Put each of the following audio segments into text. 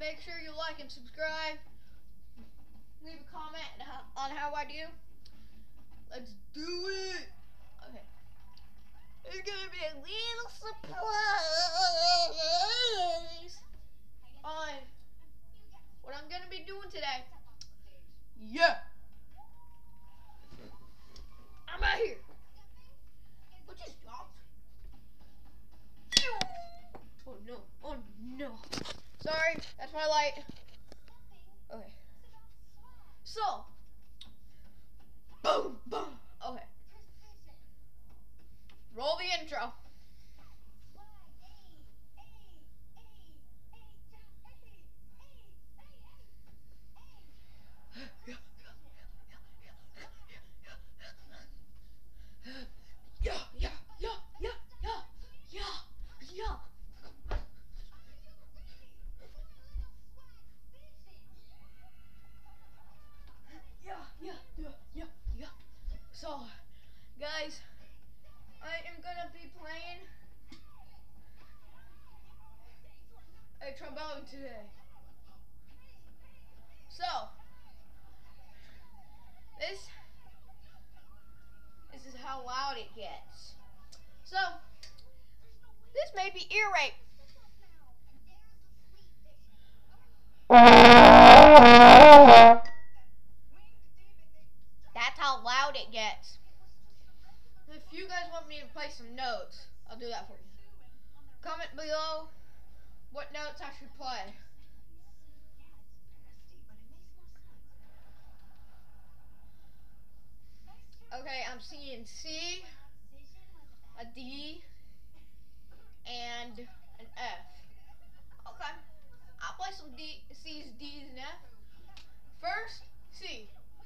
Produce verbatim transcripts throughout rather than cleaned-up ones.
make sure you like and subscribe. Leave a comment on how I do. Let's do it. Okay. There's gonna be a little surprise on what I'm gonna be doing today. Yeah. I'm out here. What just dropped? Oh no. Oh no. Sorry, that's my light. Okay. So. Boom, boom. Okay. Roll the intro. Yeah, yeah, yeah, yeah, yeah, yeah, yeah. Yeah, yeah, yeah, yeah, yeah. So, guys, I am gonna be playing a trombone today. So, this, this is how loud it gets. So, this may be ear rape. That's how loud it gets. If you guys want me to play some notes, I'll do that for you. Comment below what notes I should play. Okay, I'm seeing C, a D, and an F. Okay, I'll play some D, C's, D's, and F. First, C.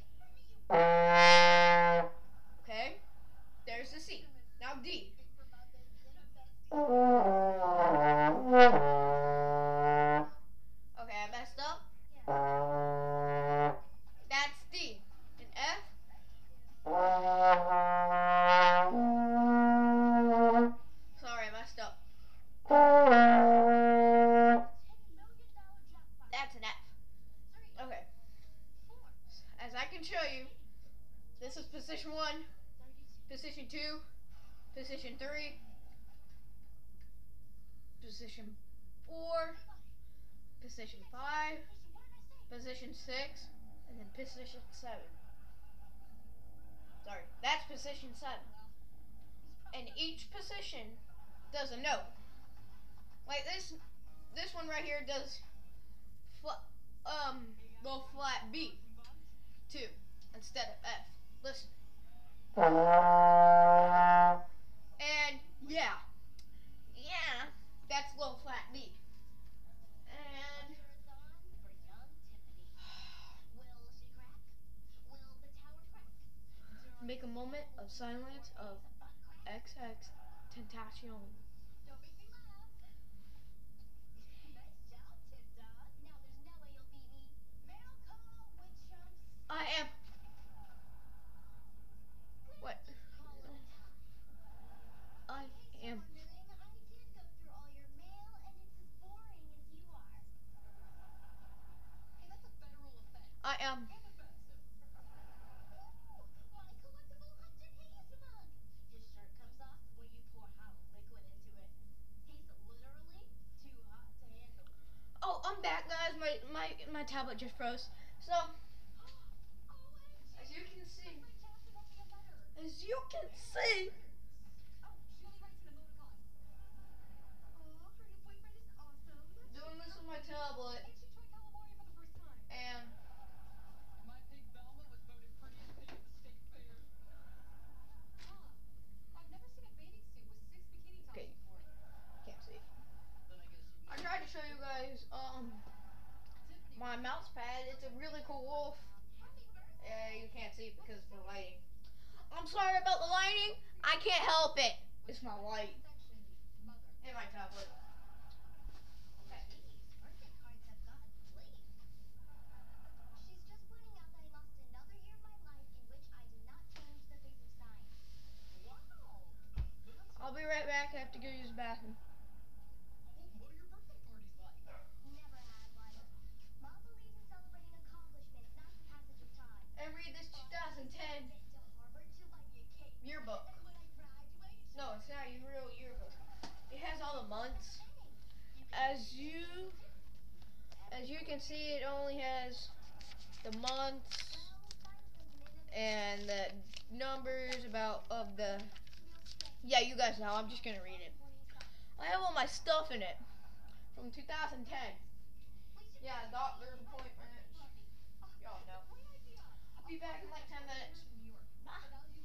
Okay, there's the C. Now D. Okay, I messed up. That's D. And F. Sorry, I messed up. That's an F. Okay. As I can show you, this is position one, position two, position three, position four, position five, position six, and then position seven. Sorry, that's position seven. And each position does a note. Like this, this one right here does fl um low flat B two instead of F. Listen. And yeah, yeah, that's low flat B. And make a moment of silence of X X Tentacion. I am. What? I am. I am. Oh, I'm back, guys. My my my tablet just froze. So, as you can see, as you can see, doing this with my tablet, and okay, can't see. I tried to show you guys um my mouse pad. It's a really cool wolf. Yeah, you can't see it because of the lighting. I'm sorry about the lighting. I can't help it. It's my light and my tablet. Okay. I'll be right back. I have to go use the bathroom. As you can see, it only has the months and the numbers about of the. Yeah, you guys know. I'm just gonna read it. I have all my stuff in it from two thousand ten. Yeah, doctor's appointments. Y'all know. I'll be back in like ten minutes. Bye.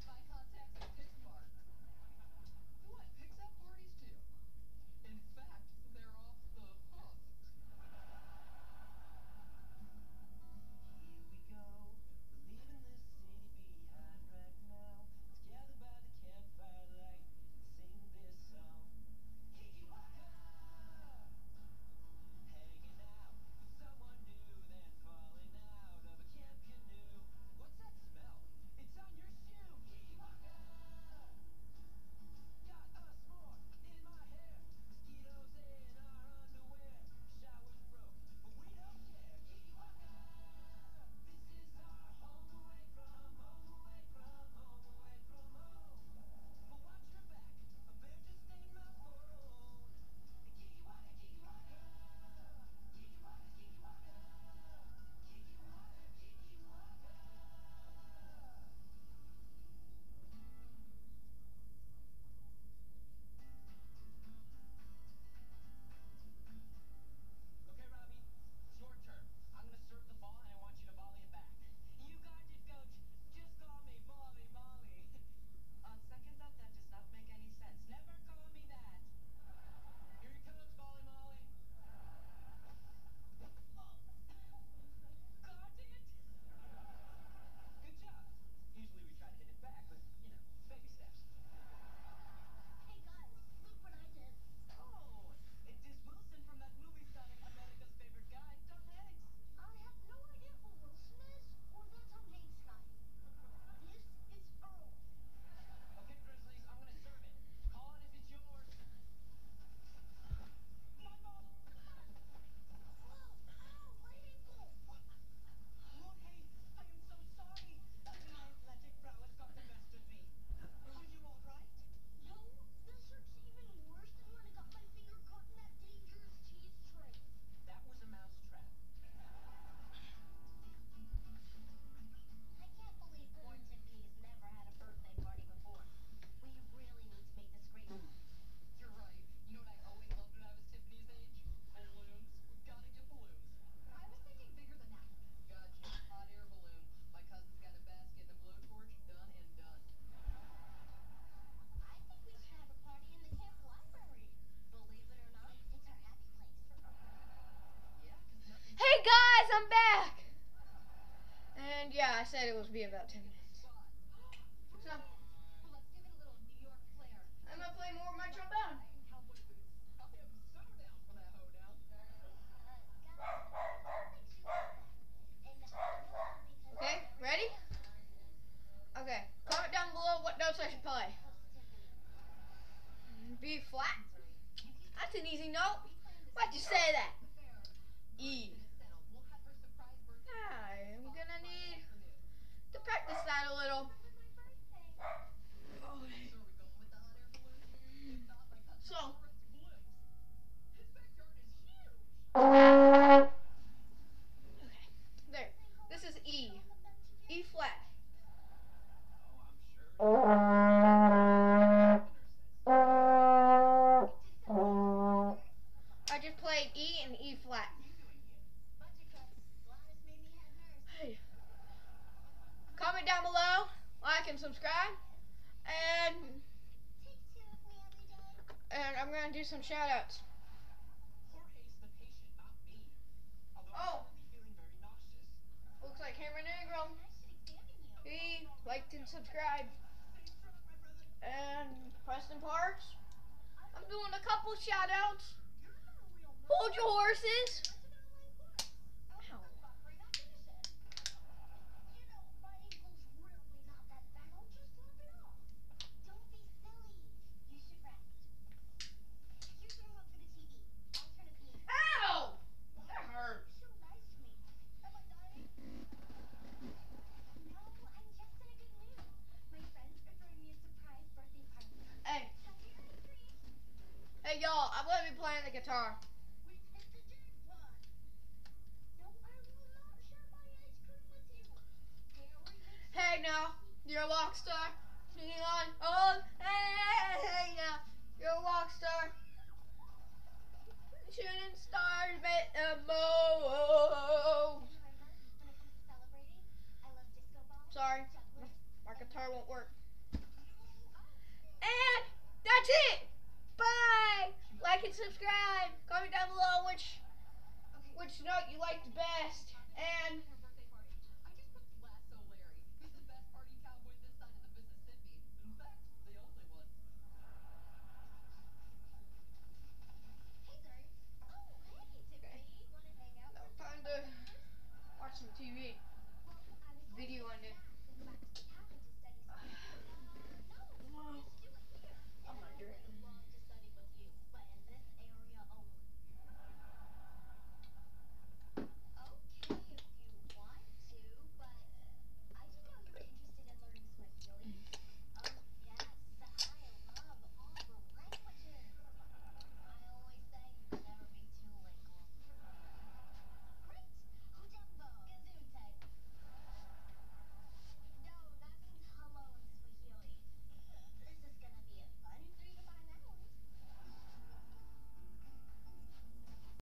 Hey guys, I'm back. And yeah, I said it was be about ten minutes. So I'm gonna play more of my trombone. Okay, ready? Okay, comment down below what notes I should play. B flat. That's an easy note. Why'd you say that? E. I'm gonna need to practice that a little. So. Okay, there. This is E. E flat. I just played E and E flat. Hey. Comment down below, like and subscribe, and and I'm gonna do some shout outs. Oh, looks like Cameron Ingram. He liked and subscribed. And Preston Parks. I'm doing a couple shout outs. Hold your horses. Ow. Ow! That hurt. Hey. Hey y'all, I'm gonna be playing the guitar. rock star. Singing on, oh, hey, hey, now. You're a rock star. Shooting stars met the most. Sorry, my guitar won't work. And that's it. Bye. Like and subscribe. Comment down below which which note you liked best. And